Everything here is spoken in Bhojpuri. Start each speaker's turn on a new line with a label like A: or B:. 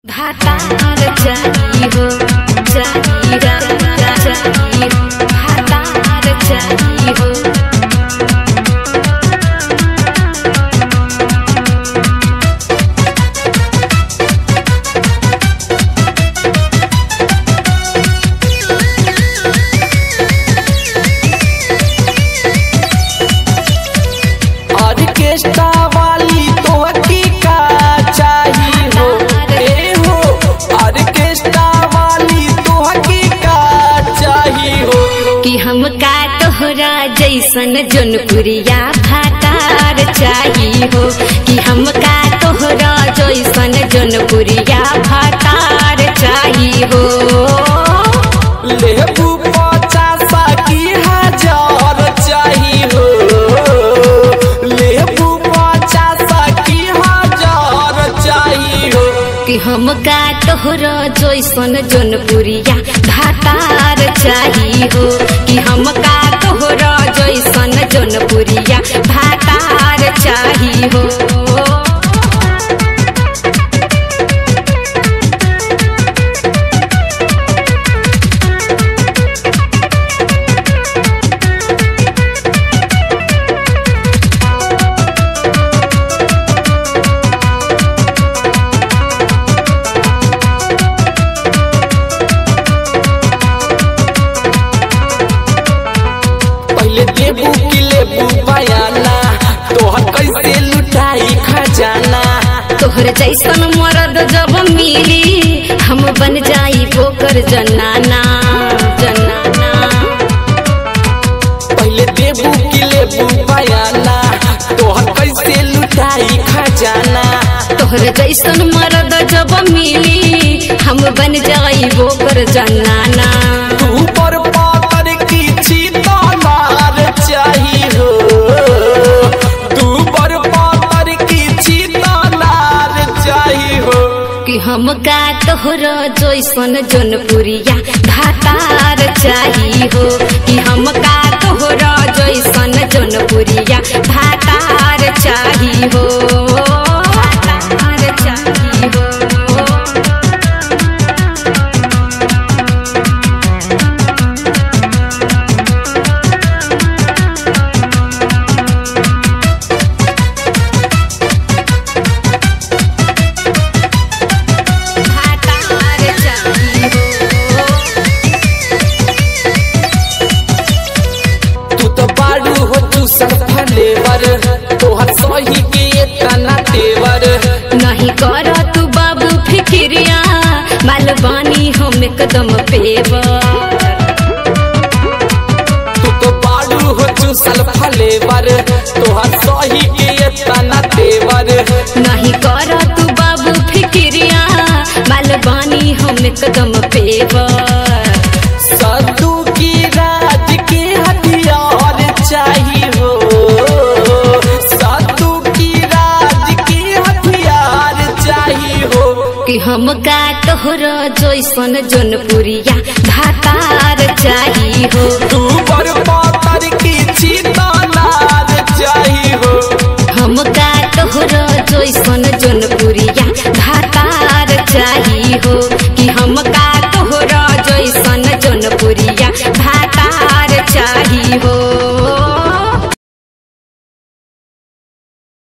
A: भातार चाहिए हो चाहिए चाहिए भातार चाहिए हो।
B: ऑर्केस्ट्रा वाली तो का चाहिए हो, ए हो ऑर्केस्ट्रा वाली तो का चाहिए हो।
A: कि हमका तोहरा जैसन जौनपुरिया भातार चाहिए हो, कि हमका तोहरा जैसन जौनपुरिया भातार चाहिए हो।
B: लेबू 50 की 1000 चाहिए हो, लेबू 50 की 1000 चाहिए हो।
A: कि हमका तोहरा जैसन जौनपुरिया भातार चाहिए हो, कि हमका तोहरा जैसन जौनपुरिया भातार चाहिए हो।
B: देबू की लेबू बयाना तोहर कैसे लुटाई खजाना।
A: तोहर जैसन मर्द जब मिली हम बन जाई बोकर जनाना जनाना।
B: पहले देबू की लेबू बयाना तोहर कैसे लुटाई खजाना।
A: तोहर जैसन मर्द जब मिली हम बन जाई बोकर जनाना।
B: तू पर पातर की चीतानार चाहिए हो, तू पर पातर की चीतानार चाहिए हो।
A: कि हमका तोहरा जैसन जौनपुरिया भातार चाहिए हो, कि हमका तोहरा जैसन जौनपुरिया भातार चाहिए हो भातार चाहिए हो।
B: तोहर सही के तना तेवर
A: नहीं कर तू बाबू फिक्रिया मालवानी हम एकदम पेवर।
B: तू तो बाड़ू हो चूसल फलेवर तोहर सही के तना तेवर।
A: नहीं कर तू बाबू फिक्रिया मालवानी हम एकदम पेवर।
B: सद्दू की राज के हथियार चाहिए हो,
A: कि हमका तोहरा जैसन जौनपुरिया भातार चाहिए हो।
B: तू पर पातर की चीतानार चाहिए हो,
A: हमका तोहरा